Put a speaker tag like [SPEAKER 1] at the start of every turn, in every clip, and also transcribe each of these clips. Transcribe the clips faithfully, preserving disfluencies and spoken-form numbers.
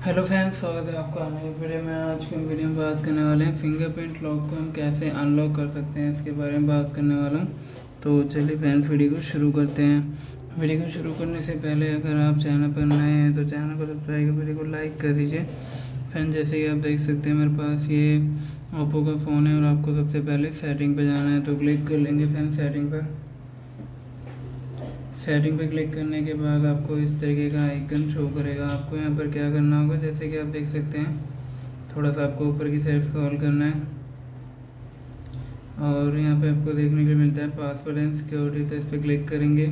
[SPEAKER 1] Hello friends, स्वागत है आपका नई वीडियो में। आज की वीडियो में बात करने वाले हैं फिंगरप्रिंट लॉक को हम कैसे अनलॉक कर सकते हैं, इसके बारे में बात करने वाला हूं। तो चलिए फ्रेंड्स, वीडियो को शुरू करते हैं। वीडियो को शुरू करने से पहले अगर आप चैनल पर नए हैं तो चैनल को सब्सक्राइब कर वीडियो को लाइक कर दीजिए। फ्रेंड्स, जैसे कि आप देख सकते हैं मेरे पास ये ओप्पो का फ़ोन है और आपको सबसे पहले सेटिंग पर जाना है, तो क्लिक कर लेंगे फ्रेंड्स सेटिंग पर। सेटिंग पे क्लिक करने के बाद आपको इस तरीके का आइकन शो करेगा। आपको यहाँ पर क्या करना होगा, जैसे कि आप देख सकते हैं, थोड़ा सा आपको ऊपर की साइड स्क्रॉल करना है और यहाँ पे आपको देखने को मिलता है पासवर्ड एंड सिक्योरिटी, तो इस पर क्लिक करेंगे।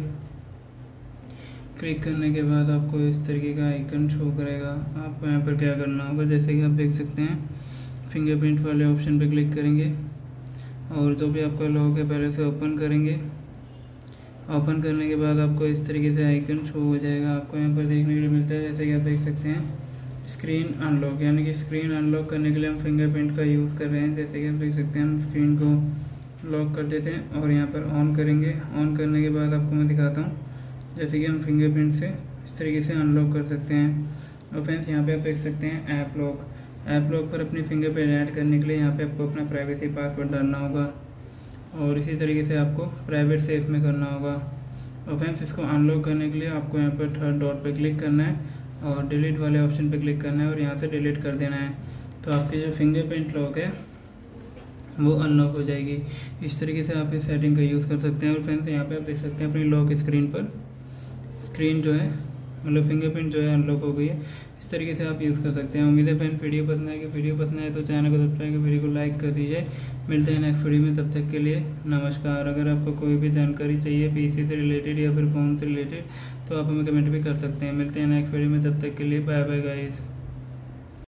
[SPEAKER 1] क्लिक करने के बाद आपको इस तरीके का आइकन शो करेगा। आपको यहाँ पर क्या करना होगा, जैसे कि आप देख सकते हैं, फिंगरप्रिंट वाले ऑप्शन पर क्लिक करेंगे और जो भी आपका लॉक है पहले से ओपन करेंगे। ओपन करने के बाद आपको इस तरीके से आइकन शो हो जाएगा। आपको यहाँ पर देखने के लिए मिलता है, जैसे कि आप देख सकते हैं, स्क्रीन अनलॉक, यानी कि स्क्रीन अनलॉक करने के लिए हम फिंगरप्रिंट का यूज़ कर रहे हैं। जैसे कि आप देख सकते हैं, हम स्क्रीन को लॉक कर देते हैं और यहाँ पर ऑन करेंगे। ऑन करने के बाद आपको मैं दिखाता हूँ, जैसे कि हम फिंगरप्रिंट से इस तरीके से अनलॉक कर सकते हैं। और फ्रेंड्स, यहाँ पर आप देख सकते हैं ऐप लॉक। ऐप लॉक पर अपनी फिंगरप्रिंट ऐड करने के लिए यहाँ पर आपको अपना प्राइवेसी पासवर्ड डालना होगा और इसी तरीके से आपको प्राइवेट सेफ में करना होगा। और फ्रेंड्स, इसको अनलॉक करने के लिए आपको यहाँ पर थर्ड डॉट पे क्लिक करना है और डिलीट वाले ऑप्शन पे क्लिक करना है और यहाँ से डिलीट कर देना है। तो आपकी जो फिंगरप्रिंट लॉक है वो अनलॉक हो जाएगी। इस तरीके से आप इस सेटिंग का यूज़ कर सकते हैं। और फ्रेंड्स, यहाँ पे आप देख सकते हैं अपनी लॉक स्क्रीन पर स्क्रीन जो है, मतलब फिंगरप्रिंट जो है अनलॉक हो गई है। इस तरीके से आप यूज़ कर सकते हैं। उम्मीद है फ्रेंड्स वीडियो पसंद आएगी। वीडियो पसंद आए तो चैनल को सब्सक्राइब कर वीडियो को लाइक कर दीजिए। मिलते हैं नेक्स्ट वीडियो में, तब तक के लिए नमस्कार। अगर आपको कोई भी जानकारी चाहिए पीसी से रिलेटेड या फिर फ़ोन से रिलेटेड तो आप हमें कमेंट भी कर सकते हैं। मिलते हैं नेक्स्ट वीडियो में, तब तक के लिए बाय बाय गाइस।